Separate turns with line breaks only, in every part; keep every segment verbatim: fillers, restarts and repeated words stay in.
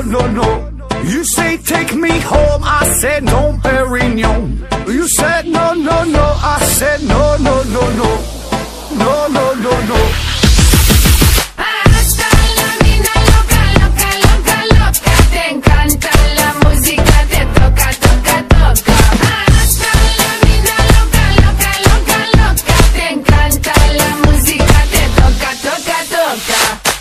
no, no. You say take me home, I said no, Perignon. You said no, no, no, I said no, no, no, no. No, no, no, no.
Hasta la mina loca, loca, loca, loca. Te encanta la música, te toca, toca, toca. Hasta la mina loca, loca, loca, loca. Te encanta la música, te toca, toca, toca.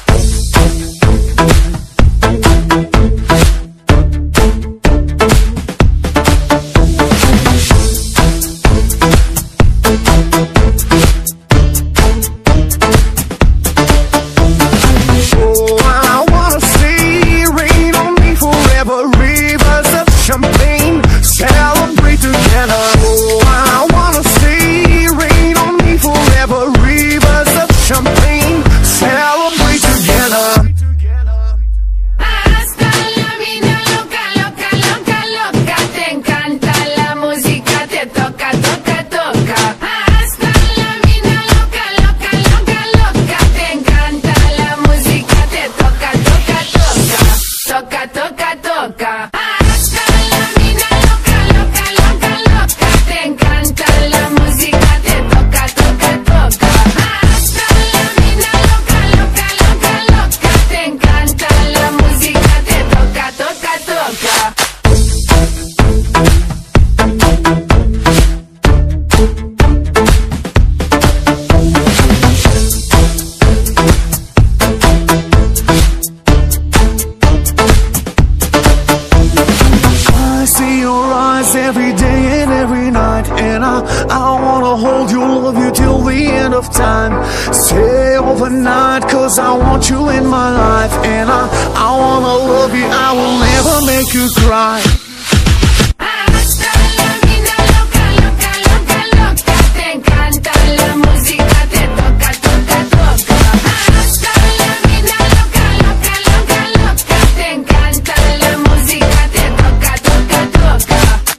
Every day and every night, and I, I wanna hold you, love you till the end of time. Stay overnight, cause I want you in my life. And I, I wanna love you, I will never make you cry.
Hasta la mina loca, loca, loca, loca. Te encanta la música, te toca, toca, toca. Hasta la mina loca, loca, loca, loca. Te encanta la música, te toca, toca, toca.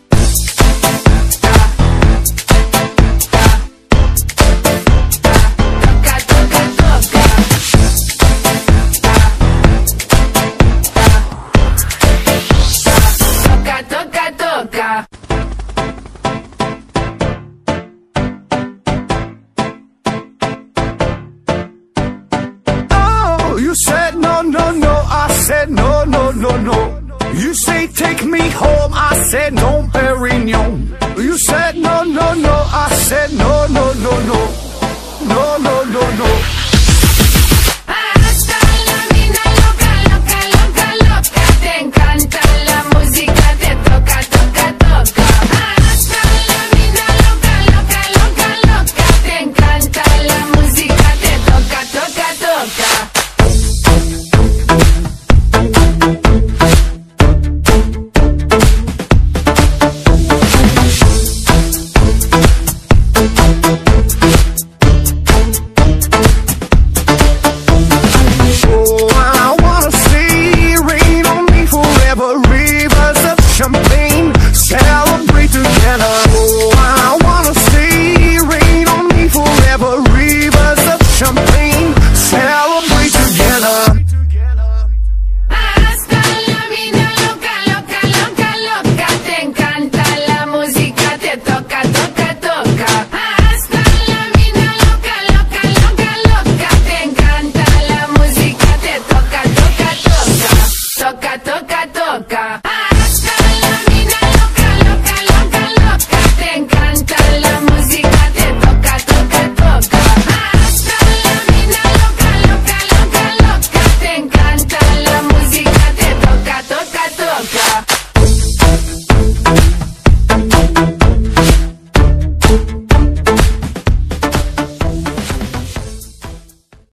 Oh, you said no, no, no, I said no, no, no, no. You say take me home, I said no, Perry.